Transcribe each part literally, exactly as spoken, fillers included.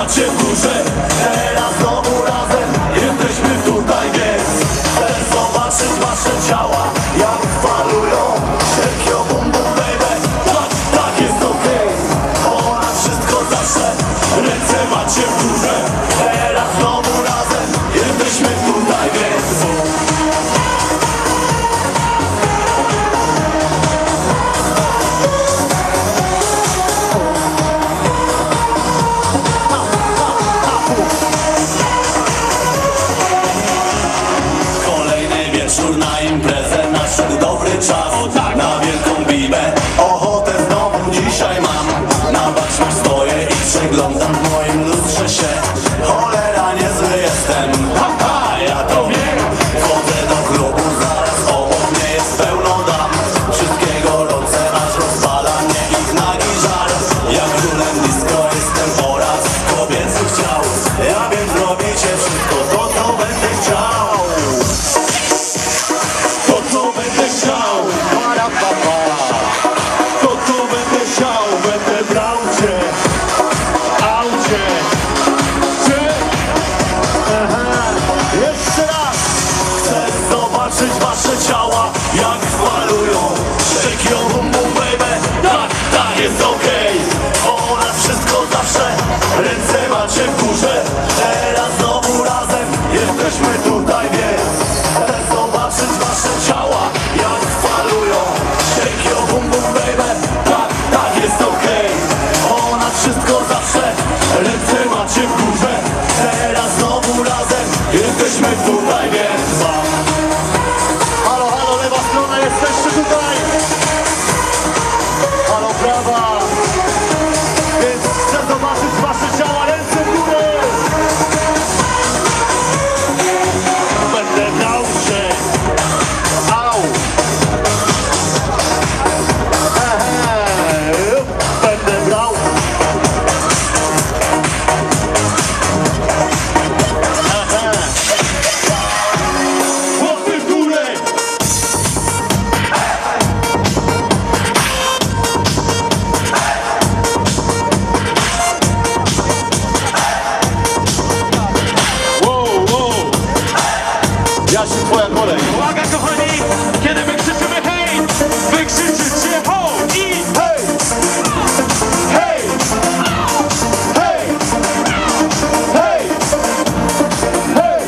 macie w górze. Teraz znowu razem jesteśmy tutaj, więc chcę zobaczyć wasze ciała, jak falują. Shake your bum bum baby, tak, tak jest okej. Ona wszystko zawsze, ręce macie w górze. Teraz znowu razem jesteśmy tutaj, więc na imprezę nadszedł dobry czas, o tak, na wielką bibę. Ochotę znowu dzisiaj mam. Na baczność stoję i przeglądam w moim lustrze się. Cholera, niezły jestem, ha, ha, ja to wiem. Wchodzę do klubu, zaraz obok mnie jest pełno dam. Wszystkiego rodzę, aż rozpala mnie ich nagi żar. Jak królem disco jestem oraz kobiecych ciał. Ja wiem, zrobicie wszystko to, co będę chciał. Wasze ciała, jak falują. Shake your bum bum baby, tak, tak jest okej. Ona wszystko zawsze, ręce macie w górze. Teraz znowu razem jesteśmy tutaj, więc chcę zobaczyć wasze ciała, jak falują. Shake your bum bum baby, tak, tak jest okej. Ona wszystko zawsze, ręce macie w górze. Teraz znowu razem jesteśmy tutaj, więc wam. Jesteście tutaj! Halo, prawa! Więc chcę zobaczyć wasze ciała, ręce w górę! Będę dał się! Au! Ehe, będę brał! Jasiu, twoja kolej. Uwaga kochani, kiedy my krzyczymy hej, wy krzyczycie ho i hej! Hej! Hej! Hej! Hej!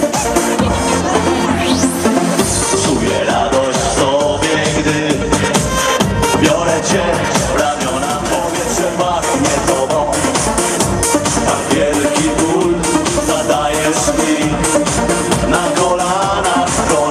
Czuję radość w sobie, gdy biorę cię w ramiona, powietrze pachnie tobą. A wielki ból zadajesz mi na kolana.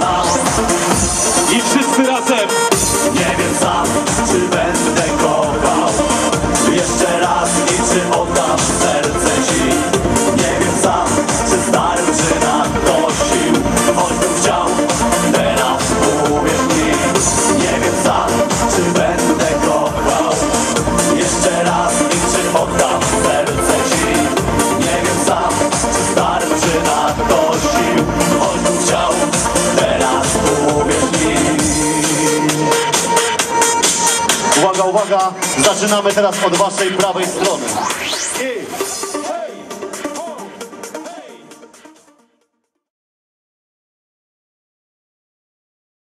I wszyscy razem. Nie wiem sam, czy będę kochał jeszcze raz i czy oddam serce ci. Nie wiem sam, czy starczy na to sił, choćbym chciał, teraz uwierz mi. Nie wiem sam, czy będę kochał jeszcze raz i czy oddam serce ci. Nie wiem sam, czy starczy na to sił, choćbym chciał, teraz uwierz mi. Uwaga, uwaga, zaczynamy teraz od waszej prawej strony. I